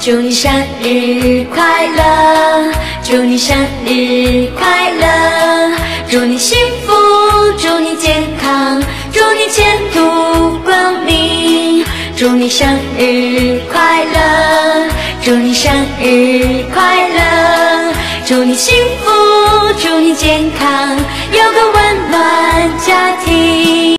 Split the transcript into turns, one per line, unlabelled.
祝你生日快乐，祝你生日快乐，祝你幸福，祝你健康，祝你前途光明，祝你生日快乐，祝你生日快乐，祝你幸福，祝你健康，有个温暖家庭。